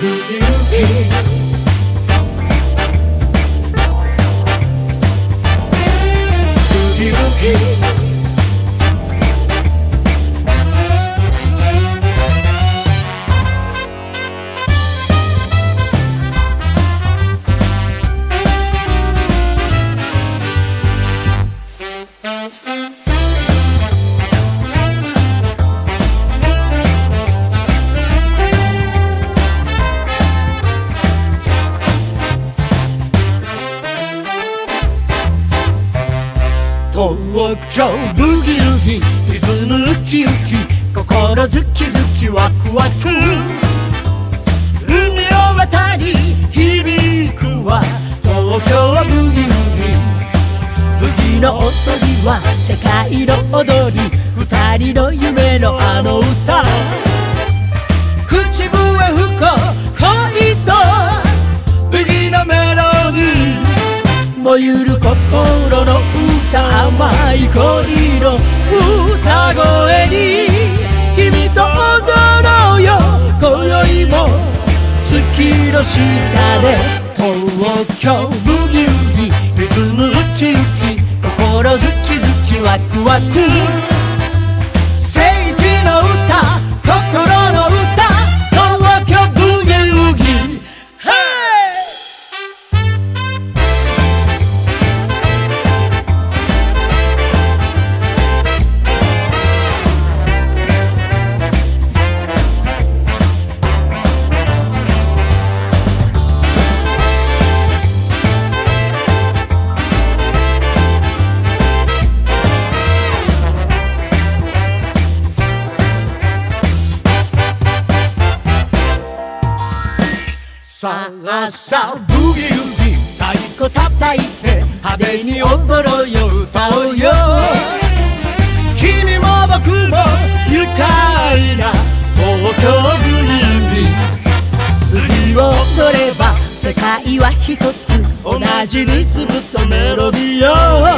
ブギウギブギウギ東京ブギウギリズムウキウキ心ズキズキワクワク海を渡り響くは東京ブギウギブギの踊りは世界の踊り二人の夢のあの歌口笛吹こ恋とブギのメロディー燃ゆる心の歌甘い恋の歌声に君と踊ろうよ今宵も月の下で東京ブギウギリズムウキウキ心ズキズキワクワク正義の歌心の歌東京ブギウギさあさあブギウギ太鼓叩いて派手に踊ろうよ歌おうよ君も僕も愉快な東京ブギウギブギを踊れば世界は一つ同じリズムとメロディーよ